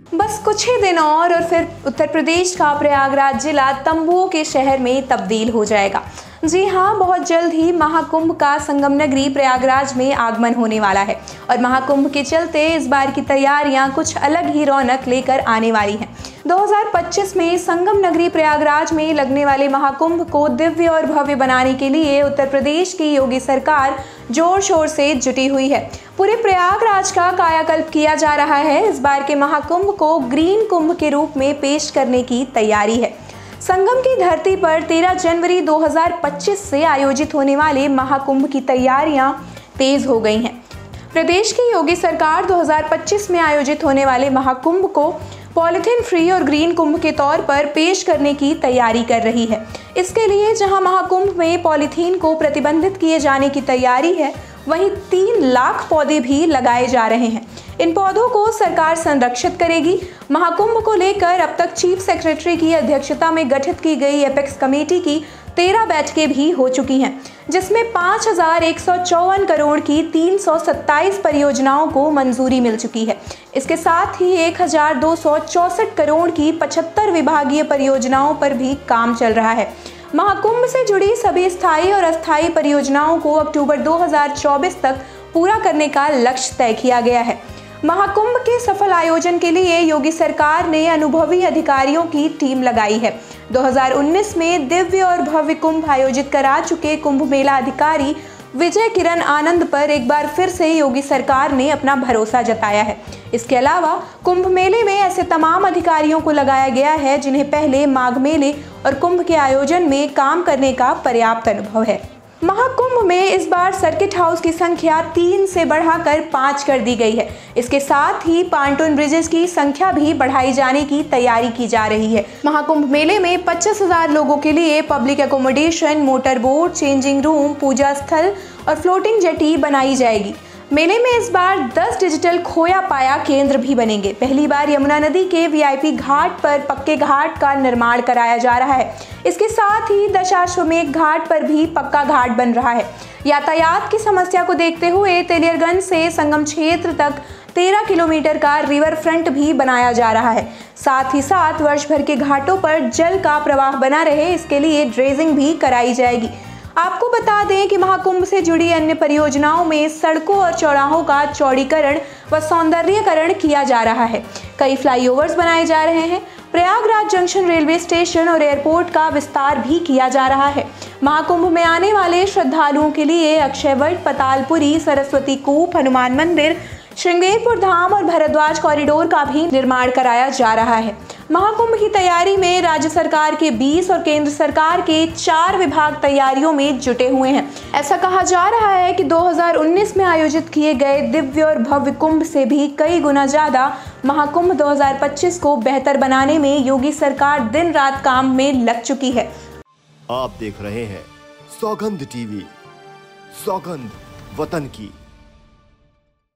बस कुछ ही दिन और फिर उत्तर प्रदेश का प्रयागराज जिला तंबुओं के शहर में तब्दील हो जाएगा। जी हाँ, बहुत जल्द ही महाकुंभ का संगम नगरी प्रयागराज में आगमन होने वाला है और महाकुंभ के चलते इस बार की तैयारियां कुछ अलग ही रौनक लेकर आने वाली हैं। 2025 में संगम नगरी प्रयागराज में लगने वाले महाकुंभ को दिव्य और भव्य बनाने के लिए उत्तर प्रदेश की योगी सरकार जोर शोर से जुटी हुई है। पूरे प्रयागराज का कायाकल्प किया जा रहा है। इस बार के महाकुंभ को ग्रीन कुंभ के रूप में पेश करने की तैयारी है। संगम की धरती पर 13 जनवरी 2025 से आयोजित होने वाले महाकुंभ की तैयारियां तेज हो गई हैं। प्रदेश की योगी सरकार 2025 में आयोजित होने वाले महाकुंभ को पॉलिथीन फ्री और ग्रीन कुंभ के तौर पर पेश करने की तैयारी कर रही है। इसके लिए जहां महाकुंभ में पॉलिथीन को प्रतिबंधित किए जाने की तैयारी है, वहीं 3 लाख पौधे भी लगाए जा रहे हैं। इन पौधों को सरकार संरक्षित करेगी। महाकुंभ को लेकर अब तक चीफ सेक्रेटरी की अध्यक्षता में गठित की गई एपेक्स कमेटी की 13 बैठकें भी हो चुकी हैं, जिसमें 5,154 करोड़ की 327 परियोजनाओं को मंजूरी मिल चुकी है। इसके साथ ही 1,264 करोड़ की 75 विभागीय परियोजनाओं पर भी काम चल रहा है। महाकुंभ से जुड़ी सभी स्थायी और अस्थायी परियोजनाओं को अक्टूबर 2024 तक पूरा करने का लक्ष्य तय किया गया है। महाकुंभ के सफल आयोजन के लिए योगी सरकार ने अनुभवी अधिकारियों की टीम लगाई है। 2019 में दिव्य और भव्य कुंभ आयोजित करा चुके कुंभ मेला अधिकारी विजय किरण आनंद पर एक बार फिर से योगी सरकार ने अपना भरोसा जताया है। इसके अलावा कुंभ मेले में ऐसे तमाम अधिकारियों को लगाया गया है जिन्हें पहले माघ मेले और कुंभ के आयोजन में काम करने का पर्याप्त अनुभव है। महाकुंभ में इस बार सर्किट हाउस की संख्या 3 से बढ़ाकर 5 कर दी गई है। इसके साथ ही पांटून ब्रिजेस की संख्या भी बढ़ाई जाने की तैयारी की जा रही है। महाकुंभ मेले में 25,000 लोगों के लिए public accommodation, motor boat, changing room, पूजा स्थल और फ्लोटिंग जेटी बनाई जाएगी। मेले में इस बार 10 डिजिटल खोया पाया केंद्र भी बनेंगे। पहली बार यमुना नदी के वीआईपी घाट पर पक्के घाट का निर्माण कराया जा रहा है। इसके साथ ही दशाश्वमेध घाट पर भी पक्का घाट बन रहा है। यातायात की समस्या को देखते हुए तेलियरगंज से संगम क्षेत्र तक 13 किलोमीटर का रिवर फ्रंट भी बनाया जा रहा है। साथ ही साथ वर्ष भर के घाटों पर जल का प्रवाह बना रहे, इसके लिए ड्रेजिंग भी कराई जाएगी। आपको बता दें कि महाकुंभ से जुड़ी अन्य परियोजनाओं में सड़कों और चौराहों का चौड़ीकरण व सौंदर्यीकरण किया जा रहा है। कई फ्लाईओवर्स बनाए जा रहे हैं। प्रयागराज जंक्शन रेलवे स्टेशन और एयरपोर्ट का विस्तार भी किया जा रहा है। महाकुंभ में आने वाले श्रद्धालुओं के लिए अक्षयवट, पतालपुरी, सरस्वती कूप, हनुमान मंदिर, श्रृंगेरपुर धाम और भरद्वाज कॉरिडोर का भी निर्माण कराया जा रहा है। महाकुंभ की तैयारी में राज्य सरकार के 20 और केंद्र सरकार के 4 विभाग तैयारियों में जुटे हुए हैं। ऐसा कहा जा रहा है कि 2019 में आयोजित किए गए दिव्य और भव्य कुंभ से भी कई गुना ज्यादा महाकुंभ 2025 को बेहतर बनाने में योगी सरकार दिन रात काम में लग चुकी है। आप देख रहे हैं सौगंध टीवी, सौगंध वतन की।